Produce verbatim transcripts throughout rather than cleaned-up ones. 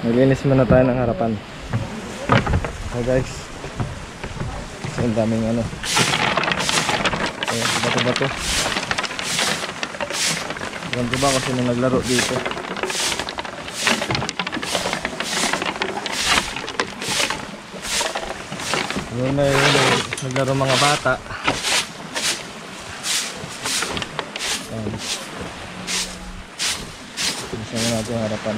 Naglinis muna tayo ng harapan. So guys, kasi ang daming ano, ayan, bato-bato. Alam ko ba kasi nung naglaro dito. Yun na yun, naglaro mga bata. Ayan. Tignan natin yung harapan.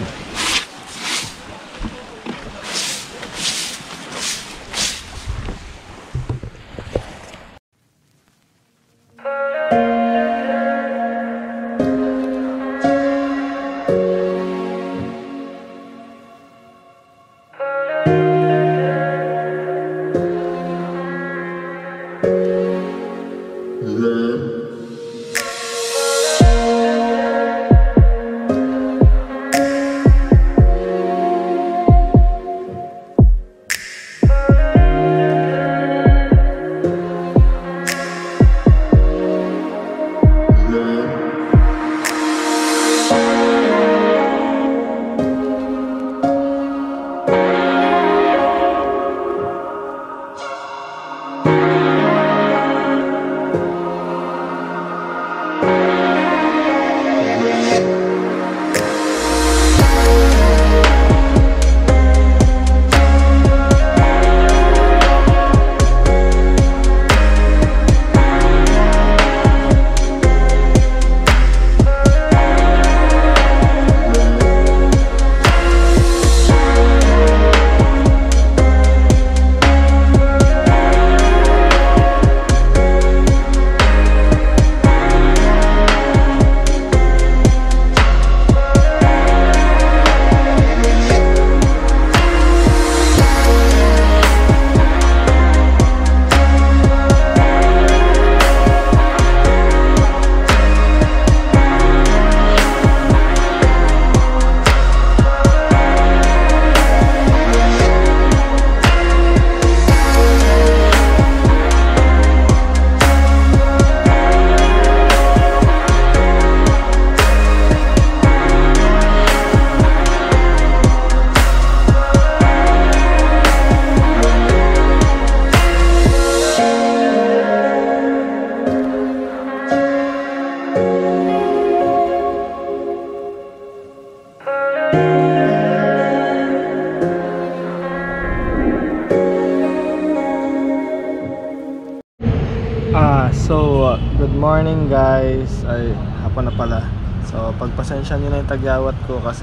Ah, so uh, good morning guys. Ay, hapon na pala. So pagpasensya nyo na yung tagyawat ko kasi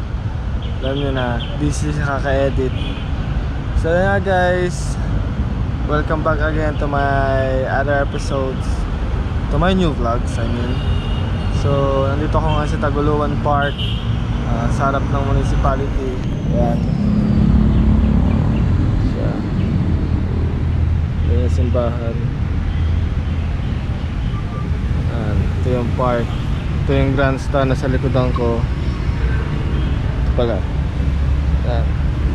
alam nyo na, busy sa kaka-edit. So yeah guys, welcome back again to my other episodes, to my new vlogs I mean. So nandito ako nga sa Taguluan Park, uh, sa harap ng municipality. Ayan. So, ayan yung simbahan. Ito yung park. Ito yung grandstand na sa likodan ko. Ito pala. Yan.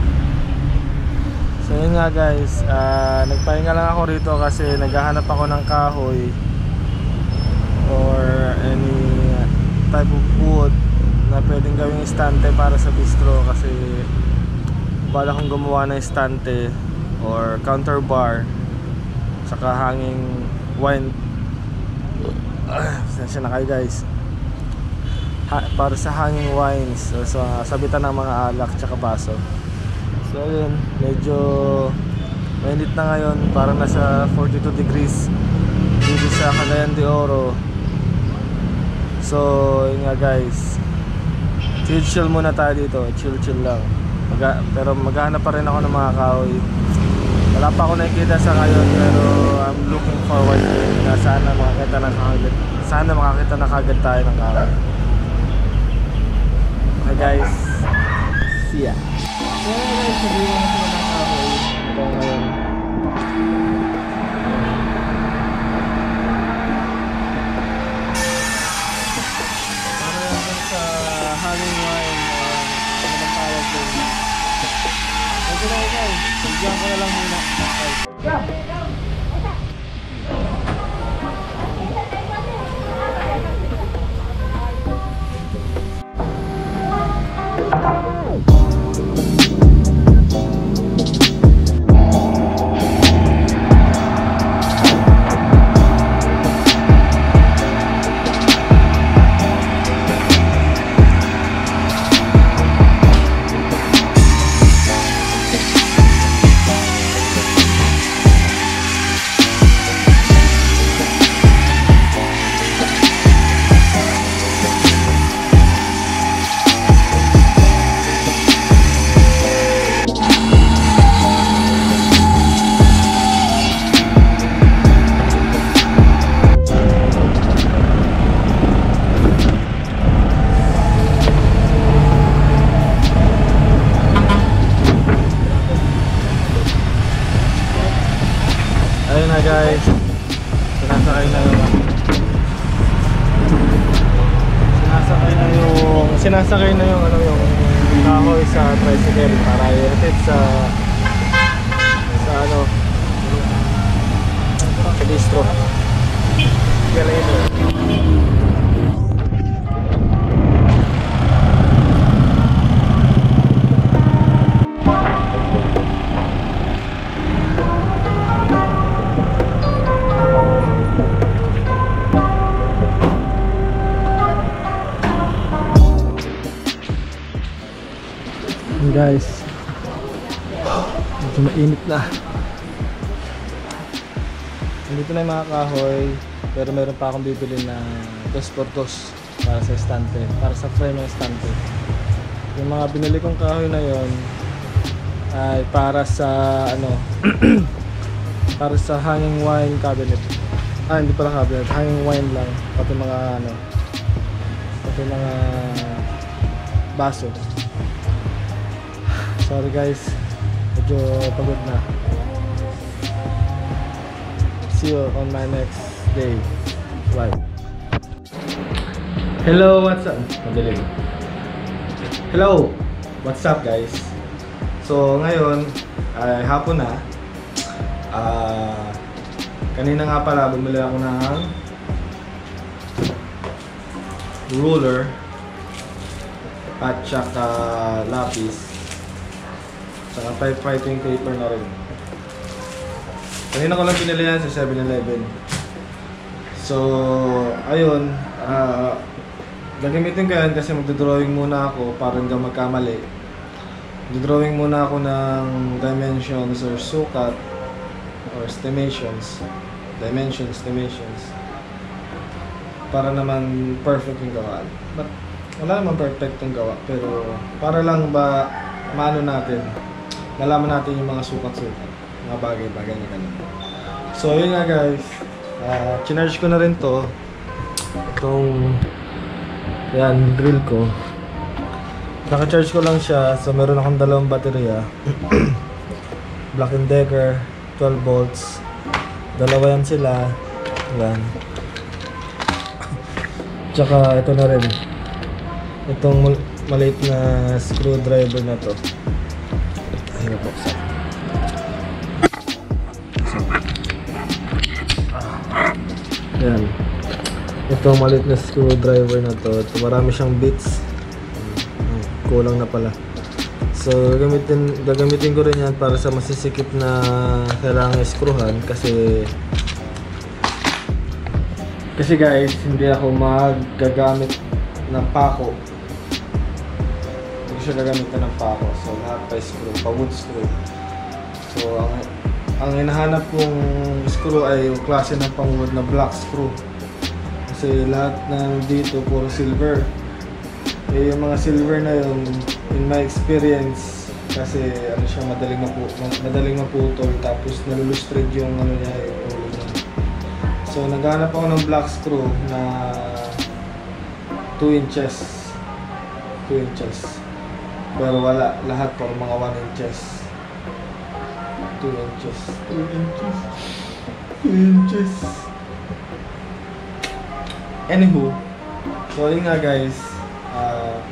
So yun nga guys, uh, nagpahinga lang ako rito kasi naghahanap ako ng kahoy or any type of wood na pwedeng gawing estante para sa bistro, kasi bala kong gumawa ng estante or counter bar saka hanging wine. Pasensya na kayo guys, ha, para sa hanging wines, so, so sabitan ng mga alak tsaka baso. So yun, medyo mainit na ngayon, parang nasa forty-two degrees dito sa Cagayan de Oro. So yun nga guys, chill chill muna tayo dito, chill chill lang. Mag pero maghahanap pa rin ako ng mga kahoy. Wala pa ako nakikita sa ngayon, pero I'm looking forward na sana makakita ng kagad. Sana makakita na kagad tayo ng kahoy. Okay guys, see ya. So guys, sabihin ko na sila ng kahoy. Ito ngayon. Para yan sa hanging wine, ano bang tawag doon? Okay na guys, bigyan ko na lang muna. Okay. sinasakay na yung ano yung kahoy sa tricycle para i-hatid sa sa ano sa distro. Galing ito. Guys, medyo mainit na. Dito na yung mga kahoy, pero meron pa akong bibili na dos por dos para sa estante, para sa frame ng estante. Yung mga binili kong kahoy na yon ay para sa ano para sa hanging wine cabinet. Ah, hindi pala cabinet, hanging wine lang, pati mga ano pati mga baso. Sorry guys, medyo pagod na. See you on my next day. Bye. Hello, what's up? Madaling. Hello, what's up guys? So ngayon ay hapon na. Uh, kanina nga pala bumili ako ng ruler at saka lapis. Saka typewriting paper na rin. Kanina ko lang pinili yan sa seven eleven. So, ayun. Uh, gagamitin ko yan kasi magdodrawing muna ako para hindi magkamali. Magdodrawing muna ako ng dimensions or sukat or estimations. Dimensions, estimations. Para naman perfect yung gawa. But, wala naman perfect yung gawa. Pero, para lang ba maano natin, nalaman natin yung mga sukat-sukat, mga bagay-bagay na ganun. So yun nga guys, uh, chinarge ko na rin to itong yan, drill ko. Naka-charge ko lang siya, so meron akong dalawang baterya. Black and Decker, twelve volts. Dalawa yan sila. Yan. Tsaka ito na rin, itong maliit na screwdriver na to. Ayun po. Yan. Ito maliit na screwdriver na to. Ito, marami siyang bits. Kulang na pala. So gagamitin, gagamitin ko rin yan para sa masisikip na kailangan iskruhan kasi kasi guys, hindi ako maggagamit ng pako. Hindi siya gagamitan ng pako. So lahat pa screw, pa wood screw. So ang, ang hinahanap kong screw ay yung klase ng pang wood na black screw. Kasi lahat na dito puro silver. Eh yung mga silver na yun, in my experience, kasi ano siya, madaling mapu madaling maputol, tapos nalulustred yung ano niya, yung ulo niya. So naghanap ako ng black screw na two inches. two inches. Pero wala, lahat po mga one inches. two inches. two inches. two inches. Anywho, so yun nga guys, uh,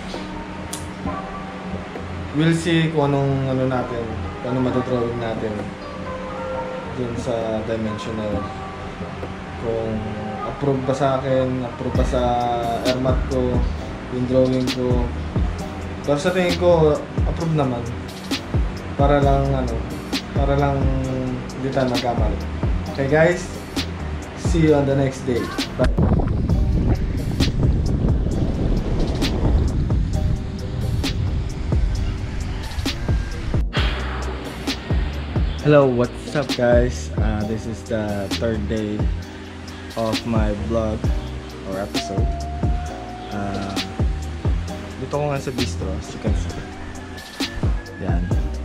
we'll see kung anong ano natin, kung anong matodrawing natin dun sa dimension na yun. Kung approve ba sa akin, approve ba sa airmat ko, yung drawing ko. Pero sa tingin ko, approve naman. Para lang ano, para lang hindi tayo magkamali. Okay guys, see you on the next day. Bye. Hello, what's up guys? Uh, this is the third day of my vlog or episode. Uh, dito ko nga sa bistro, as you can see. Yan.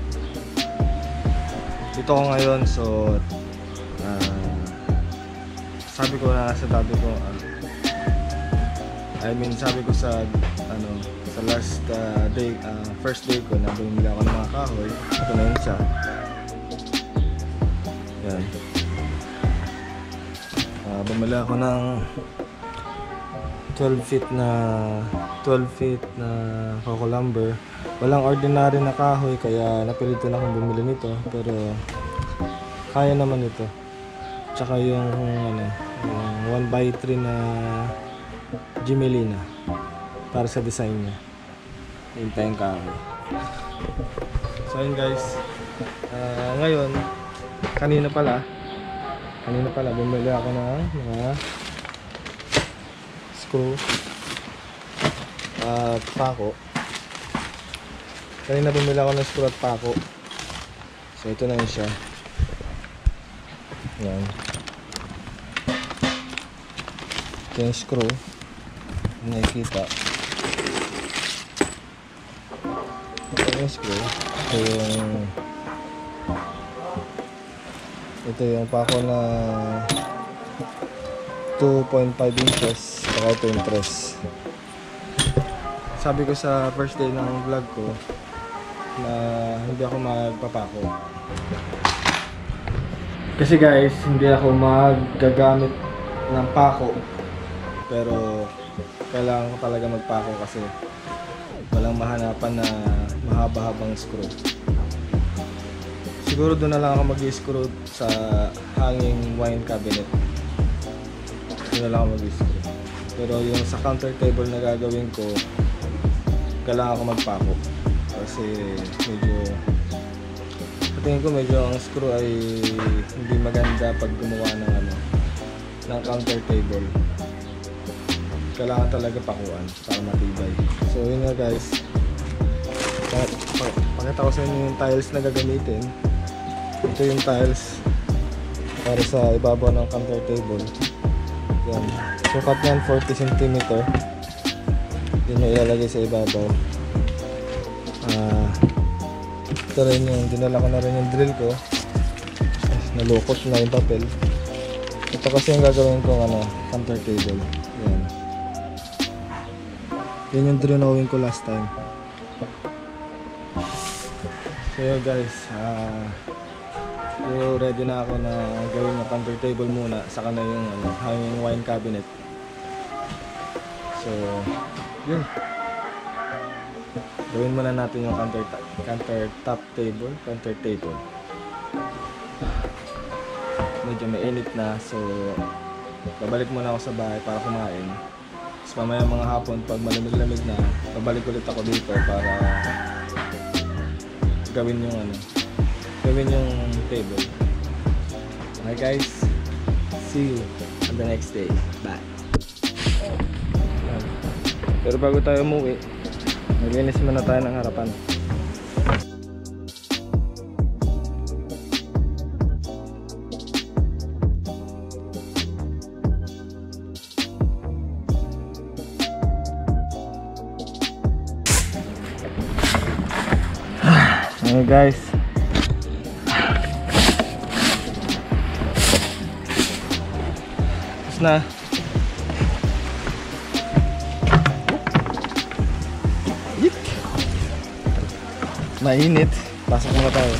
Dito ko ngayon, so uh, sabi ko na sa dati ko, uh, I mean sabi ko sa ano sa last uh, day, uh, first day ko na bumili ako ng mga kahoy. Ito na yun siya. Yan. Uh, bumili ako ng twelve feet na twelve feet na coco lumber. Walang ordinary na kahoy kaya napilitan akong bumili nito, pero kaya naman ito. Tsaka yung ano, yung one by three na Gimelina para sa design niya. Yung tayong kahoy. So yun guys, uh, ngayon kanina pala kanina pala bumili ako ng mga screw at pako. Kanina bumili ako ng screw at pako. So ito na yun siya. Yan. Ito yung screw. Nakikita. Ito yung screw. Ito yung Ito yung pako na two point five inches. Saka ito yung press. Sabi ko sa first day ng vlog ko na hindi ako magpapako. Kasi guys, hindi ako maggagamit ng pako. Pero kailangan ko talaga magpako kasi walang mahanapan na mahaba-habang screw. Siguro doon na lang ako mag-screw sa hanging wine cabinet. Doon na lang ako mag-screw. Pero yung sa counter table na gagawin ko, kailangan ako magpako. Kasi medyo, sa tingin ko medyo ang screw ay hindi maganda pag gumawa ng ano, ng counter table. Kailangan talaga pakuan para matibay. So yun nga guys, pakita ko sa inyo yung tiles na gagamitin. Ito yung tiles para sa ibabaw ng counter table. Yan, sukat yan forty centimeters. Yun yung ilalagay sa ibabaw. Uh, ito rin yung dinala ko na rin yung drill ko. Nalukot na yung papel. Ito kasi yung gagawin kong ano, counter table. Yan. Yan yung drawing ko last time. So yun guys, uh, so ready na ako na gawin yung counter table muna. Saka na yung ano, hanging wine cabinet. So yun, gawin muna natin yung counter, counter top table, counter table. Medyo may init na, so babalik muna ako sa bahay para kumain. Tapos mamaya mga hapon, pag malamig-lamig na, babalik ulit ako dito para gawin yung ano, gawin yung table. Okay guys, see you on the next day. Bye. Pero bago tayo umuwi, maglinis muna tayo ng harapan. Okay guys, tapos na. Yik! Mainit. Pasok muna tayo.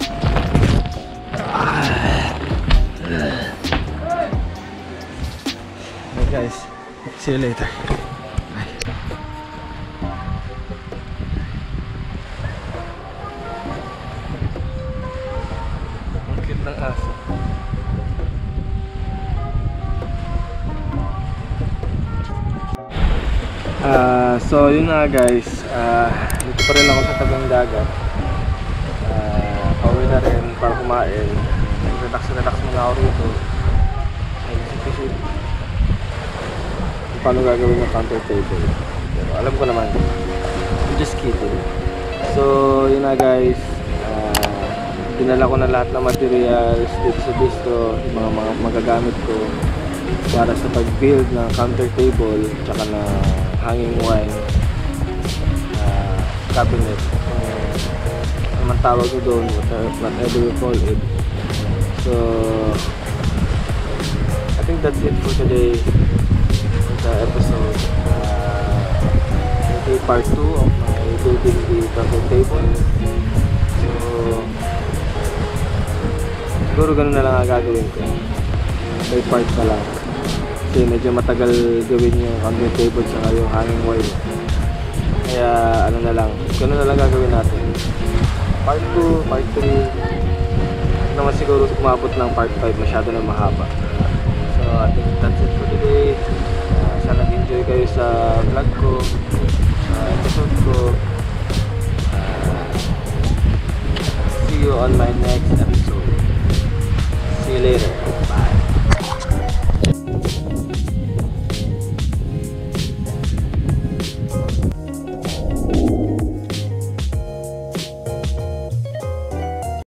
Okay guys, see you later. Ng aso. Uh, so yun na guys, uh, dito pa rin ako sa tabing dagat. Uh, pauwi na rin para kumain. Relax-relax muna ako rito. Nag-isip-isip kung paano gagawin yung counter table. Pero alam ko naman, I'm just kidding. So yun na guys, dinala ko na lahat ng materials dito sa bistro, yung mga, mga magagamit ko para sa pag-build ng counter table tsaka na hanging wine uh, cabinet. Uh, naman tawag ko doon, whatever, whatever you call it. So I think that's it for today, the episode. Uh, ito part two of my building the counter table. So siguro ganun na lang ang gagawin ko. May part pa lang. Kasi medyo matagal gawin yung conveyor table tsaka yung hanging wire. Kaya ano na lang, gano'n na lang gagawin natin. Part two, part three. Hindi naman siguro umabot ng part five, masyado na mahaba. So I think that's it for today. Uh, sana nag-enjoy kayo sa vlog ko, sa episode ko. Uh, see you on my